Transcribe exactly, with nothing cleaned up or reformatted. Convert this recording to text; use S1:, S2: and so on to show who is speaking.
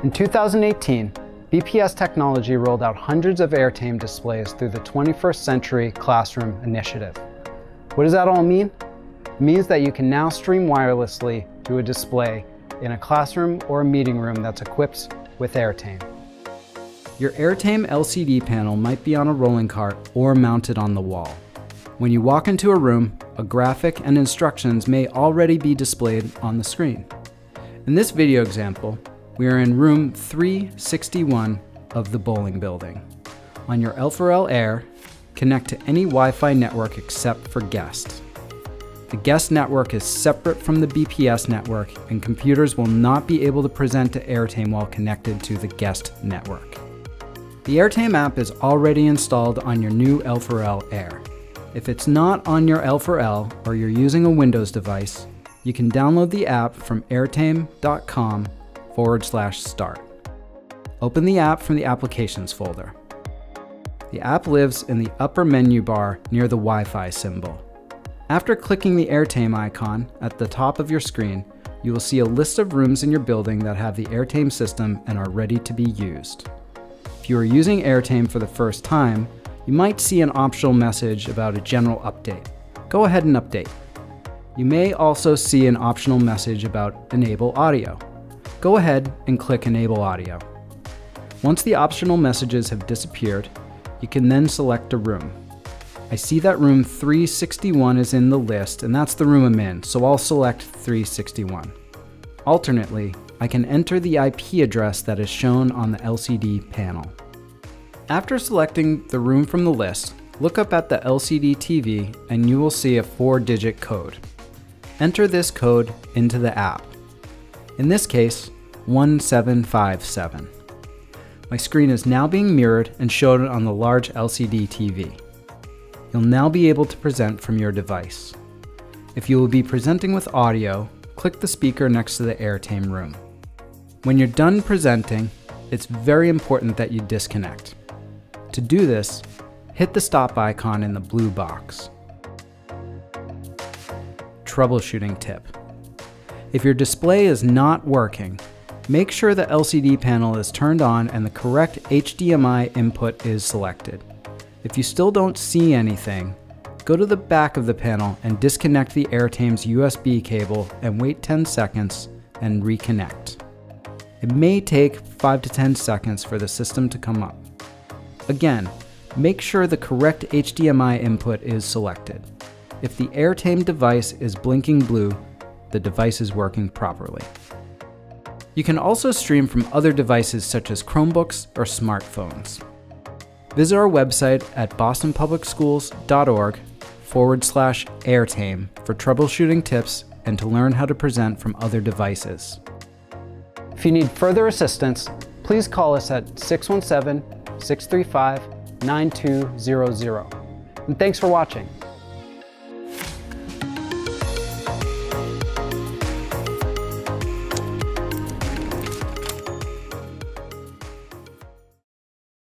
S1: In two thousand eighteen, B P S Technology rolled out hundreds of Airtame displays through the twenty-first Century Classroom Initiative. What does that all mean? It means that you can now stream wirelessly to a display in a classroom or a meeting room that's equipped with Airtame. Your Airtame L C D panel might be on a rolling cart or mounted on the wall. When you walk into a room, a graphic and instructions may already be displayed on the screen. In this video example, we are in room three sixty-one of the bowling building. On your L four L Air, connect to any Wi-Fi network except for Guest. The Guest network is separate from the B P S network, and computers will not be able to present to Airtame while connected to the Guest network. The Airtame app is already installed on your new L four L Air. If it's not on your L four L or you're using a Windows device, you can download the app from airtame.com forward slash start. Open the app from the Applications folder. The app lives in the upper menu bar near the Wi-Fi symbol. After clicking the Airtame icon at the top of your screen, you will see a list of rooms in your building that have the Airtame system and are ready to be used. If you are using Airtame for the first time, you might see an optional message about a general update. Go ahead and update. You may also see an optional message about Enable Audio. Go ahead and click Enable Audio. Once the optional messages have disappeared, you can then select a room. I see that room three sixty-one is in the list, and that's the room I'm in, so I'll select three sixty-one. Alternately, I can enter the I P address that is shown on the L C D panel. After selecting the room from the list, look up at the L C D T V and you will see a four-digit code. Enter this code into the app. In this case, one seven five seven. My screen is now being mirrored and shown on the large L C D T V. You'll now be able to present from your device. If you will be presenting with audio, click the speaker next to the Airtame room. When you're done presenting, it's very important that you disconnect. To do this, hit the stop icon in the blue box. Troubleshooting tip. If your display is not working, make sure the L C D panel is turned on and the correct H D M I input is selected. If you still don't see anything, go to the back of the panel and disconnect the Airtame's U S B cable and wait ten seconds and reconnect. It may take five to ten seconds for the system to come up. Again, make sure the correct H D M I input is selected. If the Airtame device is blinking blue, the device is working properly. You can also stream from other devices such as Chromebooks or smartphones. Visit our website at bostonpublicschools.org forward slash Airtame for troubleshooting tips and to learn how to present from other devices. If you need further assistance, please call us at six one seven, six three five, nine two zero zero. And thanks for watching.